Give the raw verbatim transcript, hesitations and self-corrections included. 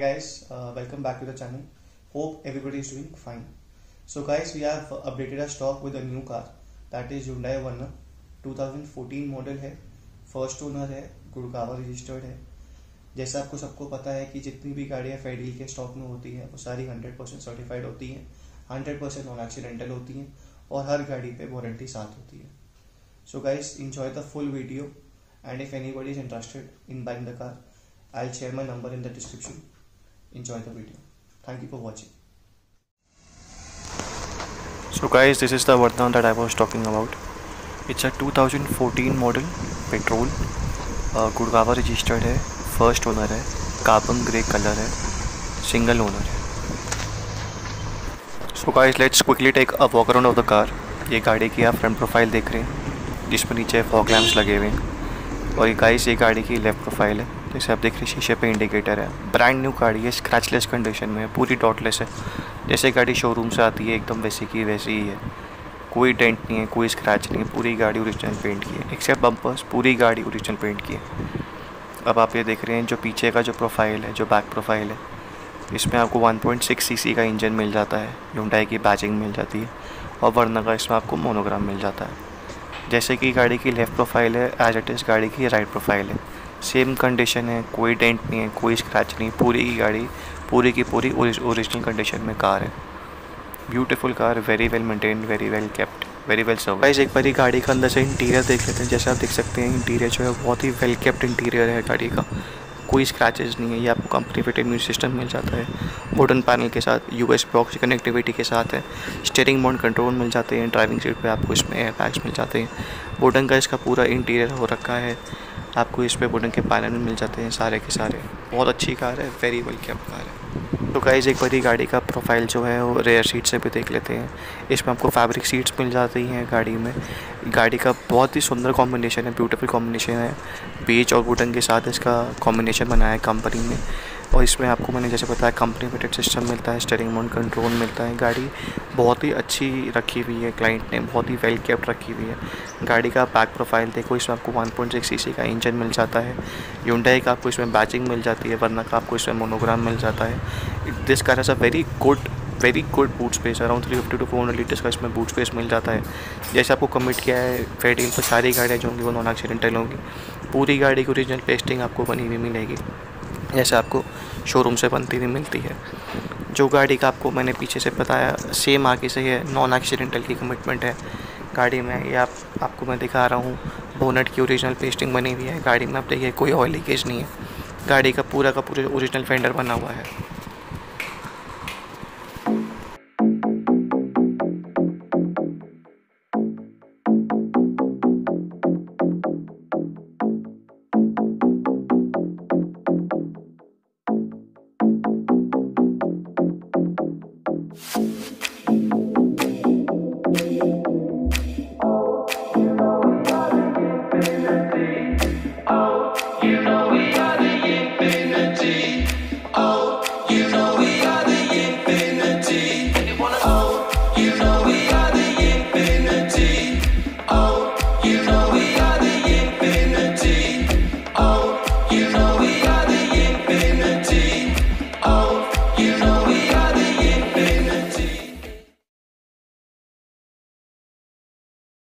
guys, uh, welcome back to the channel. Hope everybody is doing fine. So guys, we have updated our stock with a new car, that is Hyundai Verna. twenty fourteen model है, first owner है, Gurgaon registered है। जैसा आपको सबको पता है कि जितनी भी गाड़ियाँ फेडील के स्टॉक में होती हैं वो सारी हंड्रेड परसेंट सर्टिफाइड होती हैं, हंड्रेड परसेंट नॉन एक्सीडेंटल होती हैं और हर गाड़ी पे वारंटी साथ होती है। So guys, enjoy the full video, and if anybody is interested in buying the car, I'll share my number in the description. Enjoy the video. Thank you for watching. So guys, this is the Verna that I was talking about. It's a twenty fourteen model, petrol, uh, Gurgaon registered है, first owner है, carbon grey colour है, single owner है। So guys, let's quickly take a walk around of the car. ये गाड़ी की आप front profile देख रहे हैं, जिसमें नीचे फॉग लैम्प्स लगे हुए हैं। और ये गाइस, ये गाड़ी की लेफ़्ट प्रोफाइल है, जैसे आप देख रहे हैं शीशे पे इंडिकेटर है। ब्रांड न्यू गाड़ी है, स्क्रैचलेस कंडीशन में है, पूरी डॉटलेस है। जैसे गाड़ी शोरूम से आती है एकदम वैसी की वैसी ही है, कोई डेंट नहीं है, कोई स्क्रैच नहीं है, पूरी गाड़ी ओरिजिनल पेंट की है, एक्सेप्ट बम्पर्स, पूरी गाड़ी ओरिजिनल पेंट की है। अब आप ये देख रहे हैं जो पीछे का जो प्रोफाइल है, जो बैक प्रोफाइल है, इसमें आपको वन पॉइंट सिक्स सीसी का इंजन मिल जाता है, Hyundai की बैजिंग मिल जाती है और वर्ना का इसमें आपको मोनोग्राम मिल जाता है। जैसे कि गाड़ी की लेफ़्ट प्रोफाइल है, एज इट इज़ गाड़ी की राइट प्रोफाइल है, सेम कंडीशन है, कोई डेंट नहीं है, कोई स्क्रैच नहीं, पूरी की गाड़ी पूरी की पूरी ओरिजिनल कंडीशन में कार है। Beautiful car, very well maintained, very well kept, very well serve. Guys, एक बार गाड़ी का अंदर से इंटीरियर देख लेते हैं। जैसे आप देख सकते हैं, इंटीरियर जो है बहुत ही वेल केप्ट इंटीरियर है गाड़ी का, कोई स्क्रैचेस नहीं है। ये आपको कंपनी फिटेड म्यूजिक सिस्टम मिल जाता है, वुडन पैनल के साथ, यूएसबी बॉक्स कनेक्टिविटी के साथ है, स्टीयरिंग मोड कंट्रोल मिल जाते हैं, ड्राइविंग सीट पे आपको इसमें एयर बैग्स मिल जाते हैं। वुडन का इसका पूरा इंटीरियर हो रखा है, आपको इस पर वुडन के पैनल मिल जाते हैं सारे के सारे। बहुत अच्छी कार है, वेरी वेल केप्ट कार है। तो गाइस, एक बारी गाड़ी का प्रोफाइल जो है वो रेयर सीट से भी देख लेते हैं। इसमें आपको फैब्रिक सीट्स मिल जाती हैं गाड़ी में। गाड़ी का बहुत ही सुंदर कॉम्बिनेशन है, ब्यूटीफुल कॉम्बिनेशन है, बेज और वुडन के साथ इसका कॉम्बिनेशन बनाया है कंपनी ने। और इसमें आपको मैंने जैसे बताया कंपनी फिटेड सिस्टम मिलता है, स्टीयरिंग मोड कंट्रोल मिलता है। गाड़ी बहुत ही अच्छी रखी हुई है, क्लाइंट ने बहुत ही वेल केप्ट रखी हुई है। गाड़ी का बैक प्रोफाइल देखो, इसमें आपको वन पॉइंट सिक्स सीसी का इंजन मिल जाता है, Hyundai का आपको इसमें बैजिंग मिल जाती है, वर्ना का आपको इसमें मोनोग्राम मिल जाता है। This car has a very good very good boot space, around three fifty to four hundred litres का इसमें बूट स्पेस मिल जाता है। जैसे आपको कमिट किया है, फेडील पर सारी गाड़ियाँ जो होंगी वो नॉन एक्सीडेंटल होंगी। पूरी गाड़ी की ओरिजिनल पेस्टिंग आपको बनी हुई मिलेगी, जैसे आपको शोरूम से बनती हुई मिलती है। जो गाड़ी का आपको मैंने पीछे से बताया, सेम आगे से है, नॉन एक्सीडेंटल की कमिटमेंट है गाड़ी में। ये आप आपको मैं दिखा रहा हूँ, बोनट की ओरिजिनल पेस्टिंग बनी हुई है गाड़ी में। आप देखिए, कोई ऑयल लीकेज नहीं है, गाड़ी का पूरा का पूरा ओरिजिनल फेंडर बना हुआ है। you